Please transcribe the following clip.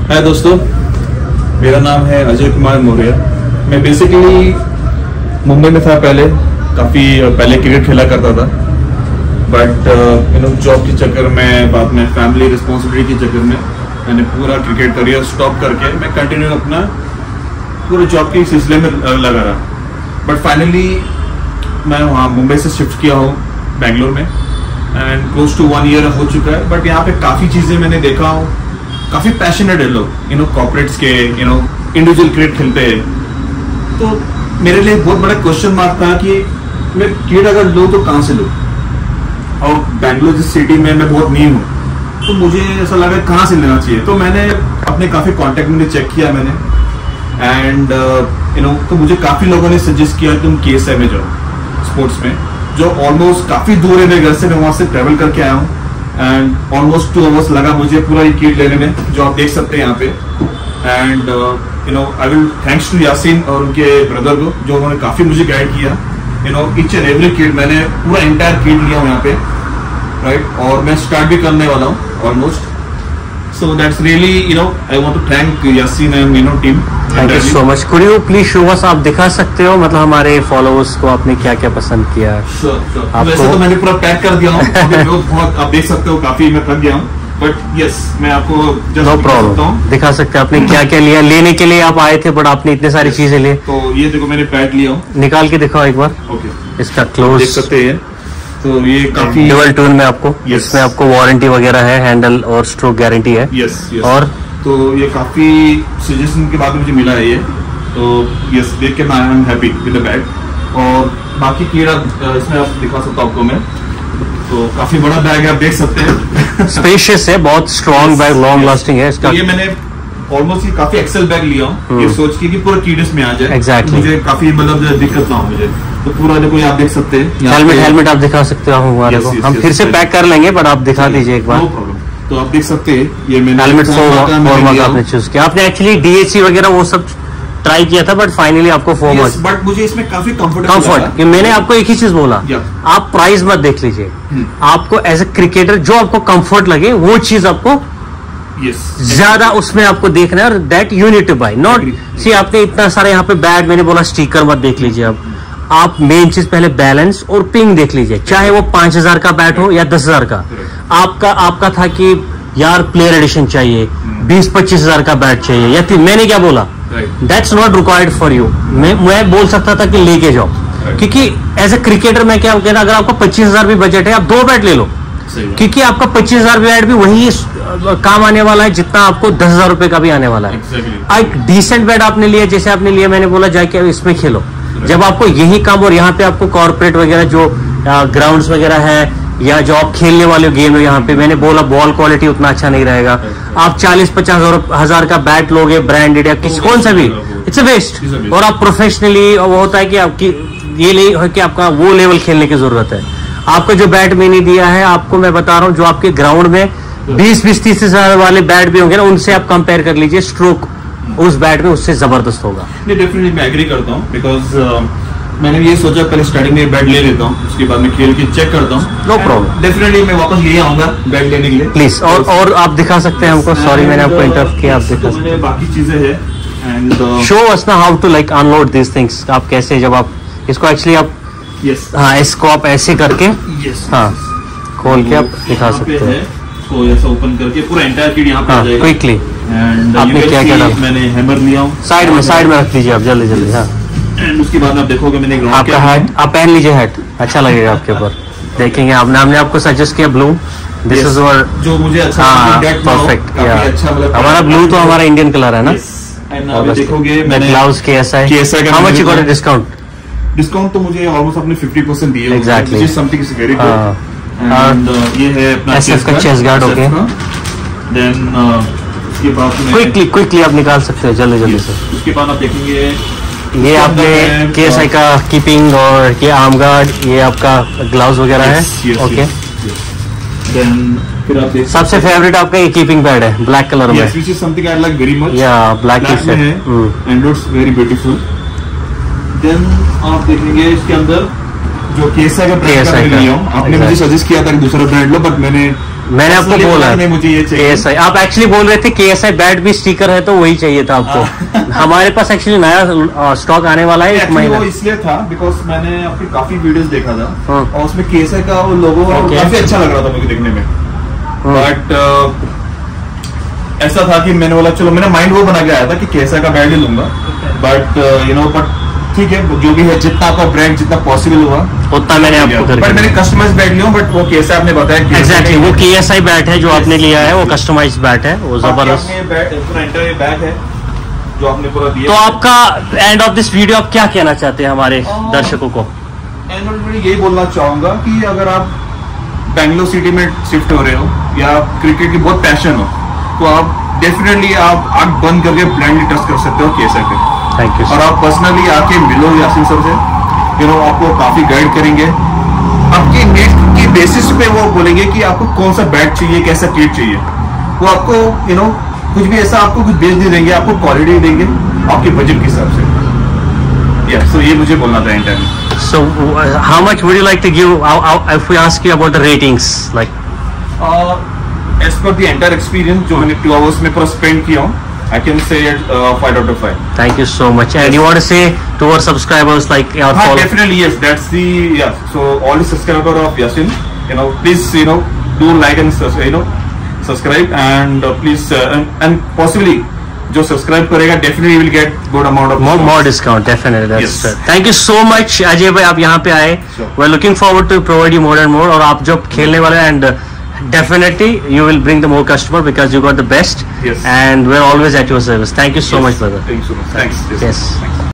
हाय दोस्तों, मेरा नाम है अजय कुमार मौर्य। मैं बेसिकली मुंबई में था पहले, काफ़ी पहले क्रिकेट खेला करता था, बट जॉब के चक्कर में, बाद में फैमिली रिस्पॉन्सिबिलिटी के चक्कर में मैंने पूरा क्रिकेट करियर स्टॉप करके मैं कंटिन्यू अपना पूरे जॉब के सिलसिले में लगा रहा। बट फाइनली मैं वहाँ मुंबई से शिफ्ट किया हूँ बेंगलोर में, एंड क्लोज टू 1 ईयर हो चुका है। बट यहाँ पे काफ़ी चीज़ें मैंने देखा हूँ, काफ़ी पैशनेट है लोग, कॉर्पोरेट्स के इंडिविजुअल क्रिकेट खेलते हैं। तो मेरे लिए बहुत बड़ा क्वेश्चन मार्क था कि मैं क्रिकेट अगर लूँ तो कहाँ से लूँ, और बेंगलोर जिस सिटी में मैं बहुत न्यू हूँ, तो मुझे ऐसा लगा कहाँ से लेना चाहिए। तो मैंने अपने काफ़ी कॉन्टेक्ट में चेक किया मैंने, एंड तो मुझे काफ़ी लोगों ने सजेस्ट किया तुम KSI में जाओ, स्पोर्ट्स में, जो ऑलमोस्ट काफ़ी दूर है मेरे घर से। मैं वहाँ से ट्रेवल करके आया हूँ, एंड ऑलमोस्ट 2 आवर्स लगा मुझे पूरा ये किट लेने में, जो आप देख सकते हैं यहाँ पे। And I will thanks to Yasin और उनके ब्रदर को, जो उन्होंने काफ़ी मुझे गाइड किया। ईच एंड एवरी किट मैंने पूरा एंटायर किट लिया हूँ यहाँ पे, राइट। और मैं स्टार्ट भी करने वाला हूँ almost. So that's really I want to thank Yasin and team. Thank you so much. Could you please show us, आप दिखा सकते हो मतलब हमारे फॉलोअर्स को आपने क्या क्या पसंद किया? श्योर। वैसे तो मैंने पूरा पैक कर दिया हूँ, बहुत आप देख सकते हो, काफी मैं थक गया हूँ, बट यस मैं आपको नो प्रॉब्लम दिखा सकते हैं। आपने क्या क्या लिया? लेने के लिए आप आए थे, बट आपने इतने सारी चीजें ली। तो ये देखो मैंने पैक लिया हूँ, निकाल के दिखाओ एक बार। ओके, इसका क्लोज देख सकते हैं। तो ये काफी डुअल टून में आपको, इसमें आपको वारंटी वगैरह है, हैंडल और स्ट्रोक गारंटी है। यस। और तो ये काफी सजेशन के बाद मुझे मिला है ये, तो यस देख के मैं I am happy with the bag. और बाकी कीड़ा इसमें आप दिखा सकता हूँ आपको मैं, तो काफी बड़ा बैग है, आप देख सकते हैं। स्पेशियस है, बहुत स्ट्रॉन्ग बैग, लॉन्ग लास्टिंग है इसका। ये मैंने ऑलमोस्ट ये काफी एक्सेल बैग लिया हूँ, ये सोच के कि पूरा कीडस में आ जाए। Exactly. मुझे काफी मतलब दिक्कत ना हो मुझे, तो पूरा देखो आप देख सकते हैं। हेलमेट आप दिखा सकते हो हमारे को, हम फिर से पैक कर लेंगे, बट आप दिखा दीजिए एक बार। No problem. तो आप देख सकते हैं ये मैंने हेलमेट फॉर्मा आपने चूज किया। आपने एक्चुअली DHC वगैरह वो सब ट्राई किया था, बट फाइनली आपको फॉर्मा। बट मुझे इसमें काफी कंफर्ट। मैंने आपको एक ही चीज बोला, आप प्राइस मत देख लीजिए, आपको एज ए क्रिकेटर जो आपको कंफर्ट लगे वो चीज आपको ज्यादा उसमें आपको देखना है, और that you need to buy. Not see आपने इतना सारा यहाँ पे बैट, मैंने बोला स्टिकर मत देख लीजिए। आप मेन चीज पहले बैलेंस और पिंग देख लीजिए, चाहे वो 5000 का बैट हो या 10,000 का। आपका था कि यार प्लेयर एडिशन चाहिए, 20-25 हजार का बैट चाहिए, या मैंने क्या बोला, that's not required for you. मैं बोल सकता था कि लेके जाओ, क्योंकि एज ए क्रिकेटर मैं क्या कहना, अगर आपका 25,000 भी बजट है, आप 2 बैट ले लो, क्योंकि आपका 25,000 बैट भी वही काम आने वाला है जितना आपको 10,000 रुपए का भी आने वाला है। एक डिसेंट बैट आपने लिया, जैसे आपने लिया, मैंने बोला जाके इसमें खेलो। जब आपको यही काम, और यहाँ पे आपको कॉर्पोरेट वगैरह जो ग्राउंड्स वगैरह है, या जो आप खेलने वाले गेम है, यहाँ पे मैंने बोला बॉल क्वालिटी उतना अच्छा नहीं रहेगा। आप 40-50 हजार का बैट लोगे ब्रांडेड या किसी कौन सा भी, इट्स अ वेस्ट। और आप प्रोफेशनली, वो होता है कि आपकी ये नहीं हो कि आपका वो लेवल खेलने की जरूरत है। आपको जो बैट मैंने दिया है, आपको मैं बता रहा हूँ, जो आपके ग्राउंड में 20-30 हजार वाले बैट भी होंगे ना, उनसे आप कंपेयर कर लीजिए, स्ट्रोक उस बैट में उससे जबरदस्त होगा। नहीं, डेफिनेटली मैं एग्री करता हूँ, बिकॉज मैंने ये सोचा पहले स्टार्टिंग में बैट ले लेता हूँ, उसके बाद मैं खेल के चेक करता हूँ। नो प्रॉब्लम, डेफिनेटली मैं वापस यही आऊंगा बैट लेने के लिए, प्लीज। और आप दिखा सकते हैं हमको, सॉरी मैंने आपको इंटरप्ट किया, आप दिखा सकते हैं। बाकी चीजें हैं, एंड शो अस ना how to like unload this things. आप कैसे, जब आप इसको एक्चुअली आप हाँ, इसको आप ऐसे करके हाँ खोल के आप दिखा सकते हैं, तो ऐसा ओपन करके पूरा एंटायर किट यहाँ पे आ जाएगा क्विकली। एंड आपने क्या किया? मैंने हैमर लिया हूँ, साइड में रख लीजिए आप जल्दी। हाँ, एंड उसके बाद आप देखोगे मैंने आपका हैट, आप पहन लीजिए हैट, अच्छा लगेगा आपके ऊपर। देखेंगे हमने आपको सजेस्ट किया ब्लू, दिस इज आवर, जो मुझे अच्छा परफेक्ट। हमारा ब्लू तो हमारा इंडियन कलर है ना। देखोगे मैंने gloves KSI, how much you got a discount? Discount तो मुझे ऑलमोस्ट अपने 50% दिए, exactly, which is something is very good. And ये है अपना SF का चेस्ट गार्ड। ओके, देन उसके बाद में क्विकली आप निकाल सकते हो जल्दी से। उसके बाद आप देखेंगे ये आपने KSI का कीपिंग, और ये आर्म गार्ड, ये आपका ग्लव्स वगैरह है। ओके, देन फिर आप देख सबसे फेवरेट आपका ये कीपिंग पैड है ब्लैक कलर में, which is something I like very much. या ब्लैक में है, and it's very beautiful. Then आप देखेंगे इसके अंदर जो KSI का ब्रांड का लिया हूँ, आपने मुझे सजेस्ट किया था कि दूसरा ब्रांड लो, बट मैंने मैंने आपको बोला मुझे ये चाहिए KSI, आप एक्चुअली बोल रहे थे KSI बैट भी स्टिकर है तो वही चाहिए था आपको। हमारे पास एक्चुअली नया स्टॉक आने वाला है एक महीना। वो इसलिए था बिकॉज मैंने आपकी काफी वीडियोस देखा था और उसमें KSI का वो लोगो काफी अच्छा लग रहा था मुझे देखने में। बट ऐसा था कि मैंने बोला चलो, मैंने माइंड वो बना के आया था कि KSI का बैट ही लूंगा। बट बट ठीक है, जो भी है, जितना आपका ब्रांड जितना पॉसिबल हुआ उतना मैंने आपको करके, बट मैंने कस्टमाइज बैट लिया, बट वो KSI आपने बताया एग्जैक्टली वो KSI बैट है जो आपने लिया है, वो कस्टमाइज बैट है, वो जबरदस्त बैग है जो आपने पूरा दिया। तो आपका एंड ऑफ दिस वीडियो आप क्या कहना चाहते हैं हमारे दर्शकों को? एंड ऑफ वीडियो यही बोलना चाहूंगा कि अगर आप बेंगलोर सिटी में शिफ्ट हो रहे हो या क्रिकेट की बहुत पैशन हो तो आप डेफिनेटली आप आंख बंद करके ब्लाइंडली ट्रस्ट कर सकते हो KSI पे। Thank you. और आप पर्सनली आके मिलो यासीन सर से, आपको काफी गाइड करेंगे। आपकी नीड की बेसिस पे वो बोलेंगे कि आपको कौन सा बैट चाहिए, कैसा किट चाहिए। वो आपको कुछ भी ऐसा आपको कुछ बेच नहीं देंगे, आपको क्वालिटी देंगे आपके बजट के हिसाब से। सो ये मुझे बोलना था and time. So how much would you like to give if we ask you about the ratings, like as per the entire experience जो मैंने 2 hours में पूरा स्पेंड किया हूँ, I can say it 5 out of 5. Thank you so much. And you want to say to our subscribers, like our followers? Definitely yes. That's the So all the subscriber of Yasin, please do like and subscribe and please and possibly जो subscribe करेगा definitely will get good amount of more discount. Definitely. That's yes. Thank you so much Ajay भाई, आप यहाँ पे आए। We're looking forward to provide you more and more। और आप जब खेलने वाले हैं and definitely you will bring the more customer because you got the best। Yes. And we're always at your service. Thank you so much, brother. Thank you so much. Thanks. Yes.